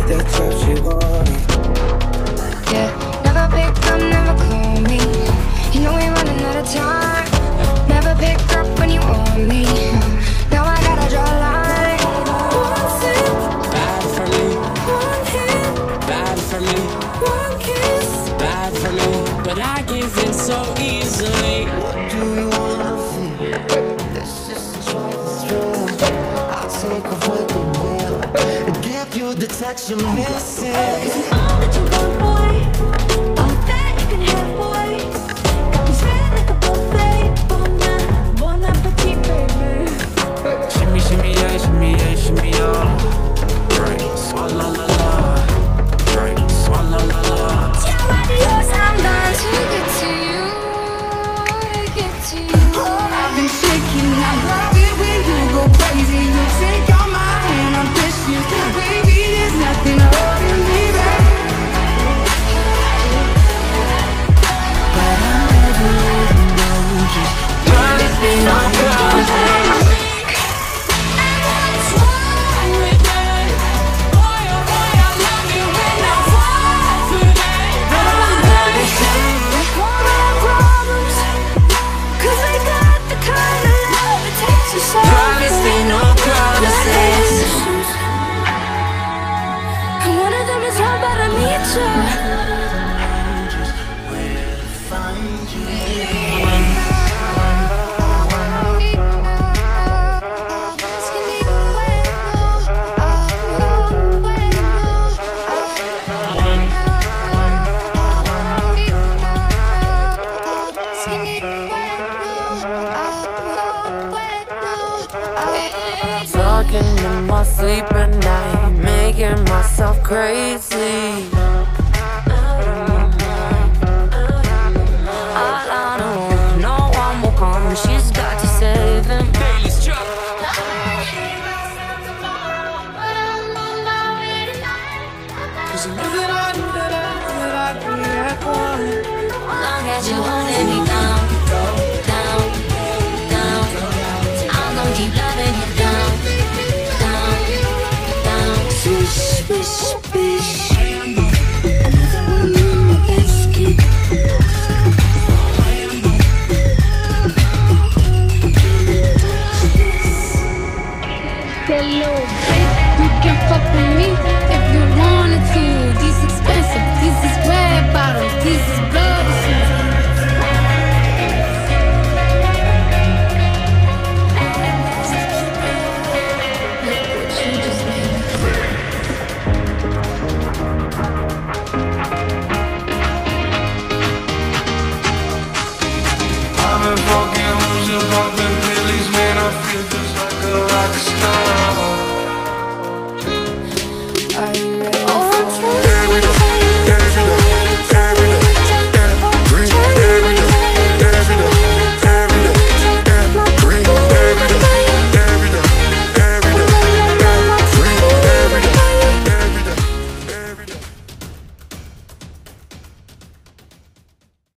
that trap shit wanted. Yeah, never pick up, never call me. You know we running out of time. Never pick up when you want me. Now I gotta draw a line. One sip, Bad for me. one hit, Bad for me. one kiss. Bad for me. But I give in so easily. What do you wanna feel? This is a choice thrill. I'll take away the will and give you the touch you're missing. All that you want, boy, all that you can have, boy. Got me spread like a buffet. Bon appetit, baby. Shimmy, shimmy, yeah, shimmy, yeah, shimmy, yeah. Right, swalla la la. Right, swalla la la. Adios, I'm done to get to you, to get to you. I've been shaking, I love it when you go crazy. You take out my hand, I'm precious. Baby, there's nothing holding me back. But I never even know just promise me no promises. And what's wrong with that? Boy, oh boy, I love you when I fall for that. Won't have problems, 'cause I got the kind of love it takes to solve Promise me no promises. And one of them is how bad I need you. Talking in my sleep at night, making myself crazy. All I know, no one will come, she's got to save him. Bailey's truck. Cause you knew that I could be at one. Long as you holding me down.